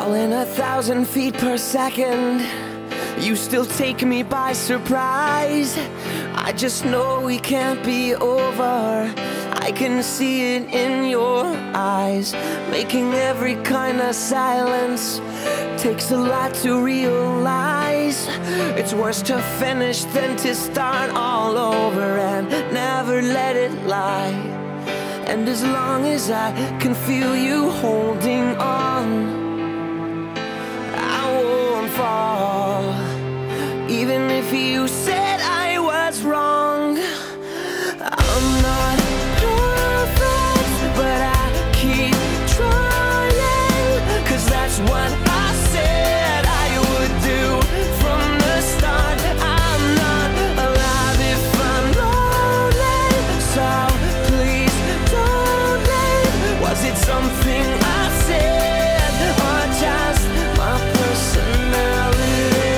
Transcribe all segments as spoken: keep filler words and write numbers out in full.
falling a thousand feet per second. You still take me by surprise. I just know we can't be over. I can see it in your eyes. Making every kind of silence takes a lot to realize. It's worse to finish than to start all over and never let it lie. And as long as I can feel you holding on, I won't fall. Even if you said I was wrong, I'm not perfect, but I keep trying. Cause that's what I said I would do from the start. I'm not alive if I'm lonely, so please don't leave. Was it something I said, or just my personality?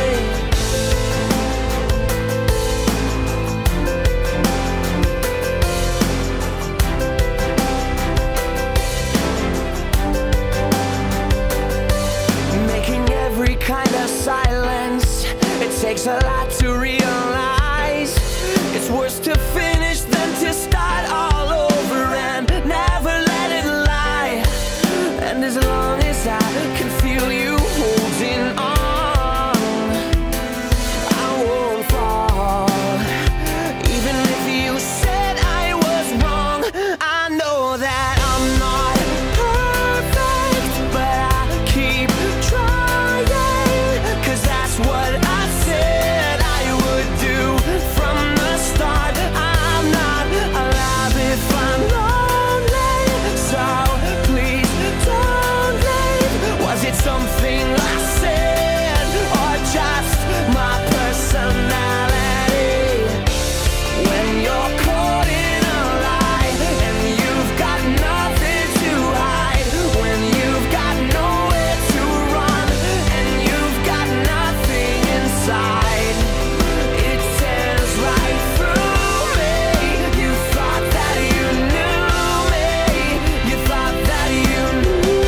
Every kind of silence, it takes a lot to realize. It's worse to finish than to start all over and never let it lie. And as long as I can feel you holding on, I won't fall. Even if you said I was wrong, I know that I'm not perfect, but I keep trying. Cause that's what I said I would do from the start. I'm not alive if I'm lonely, so please don't leave. Was it something I said, or just my personality? When you're caught in a lie and you've got nothing to hide, when you've got nowhere to run and you've got nothing inside, it tears right through me. You thought that you knew me, you thought that you knew.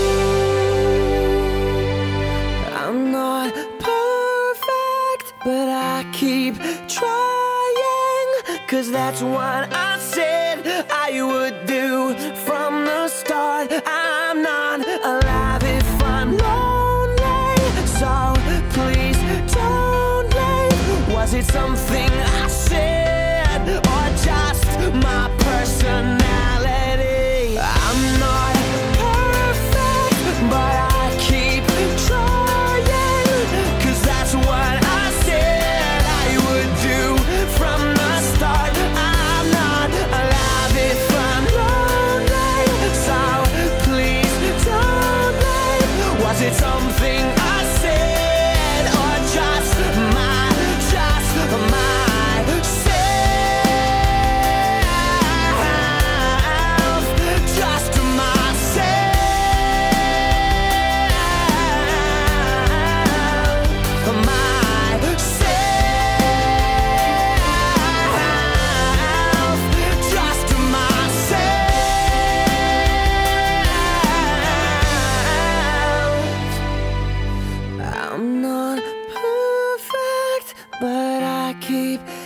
I'm not perfect, but I keep trying. Cause that's what I said I would do from the start. I'm not alive if I'm lonely, so please don't leave. Was it something I said, or just my personality? I'm not perfect, but I keep trying. Cause that's what I said I would do from the start. I'm not alive if I'm lonely, so please don't leave. Was it something I said, or just my, just my self, just myself, myself, just myself. I'm not perfect, but I keep